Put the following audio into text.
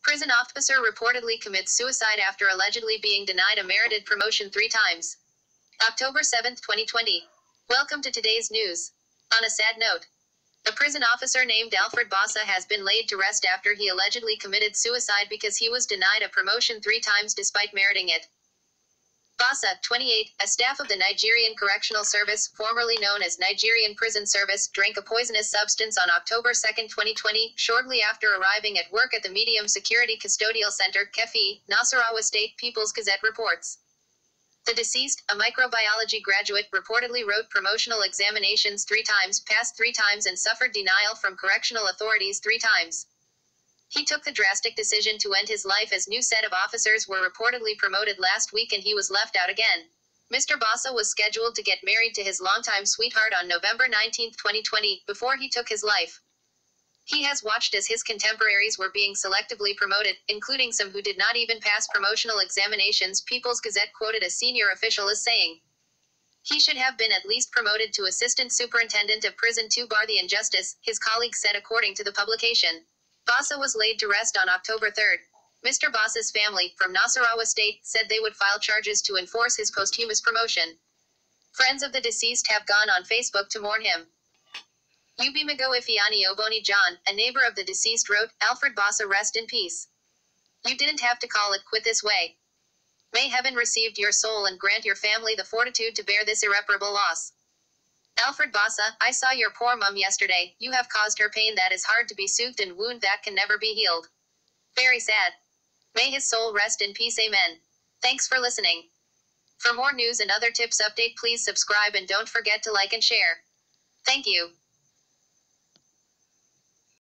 Prison officer reportedly commits suicide after allegedly being denied a merited promotion 3 times. October 7, 2020. Welcome to today's news. On a sad note, a prison officer named Alfred Bassa has been laid to rest after he allegedly committed suicide because he was denied a promotion 3 times despite meriting it. Bassa, 28, a staff of the Nigerian Correctional Service, formerly known as Nigerian Prison Service, drank a poisonous substance on October 2, 2020, shortly after arriving at work at the Medium Security Custodial Center, Keffi Nasarawa State People's Gazette reports. The deceased, a microbiology graduate, reportedly wrote promotional examinations 3 times, passed 3 times and suffered denial from correctional authorities 3 times. He took the drastic decision to end his life as new set of officers were reportedly promoted last week and he was left out again. Mr. Bassa was scheduled to get married to his longtime sweetheart on November 19, 2020, before he took his life. He has watched as his contemporaries were being selectively promoted, including some who did not even pass promotional examinations. People's Gazette quoted a senior official as saying, "He should have been at least promoted to Assistant Superintendent of Prison to bar the injustice," his colleagues said according to the publication. Bassa was laid to rest on October 3. Mr. Bassa's family, from Nasarawa State, said they would file charges to enforce his posthumous promotion. Friends of the deceased have gone on Facebook to mourn him. Ubimago Ifiani Oboni John, a neighbor of the deceased, wrote, "Alfred Bassa, rest in peace. You didn't have to call it quit this way. May heaven receive your soul and grant your family the fortitude to bear this irreparable loss. Alfred Bassa, I saw your poor mum yesterday. You have caused her pain that is hard to be soothed and wound that can never be healed. Very sad. May his soul rest in peace. Amen." Thanks for listening. For more news and other tips update, please subscribe and don't forget to like and share. Thank you.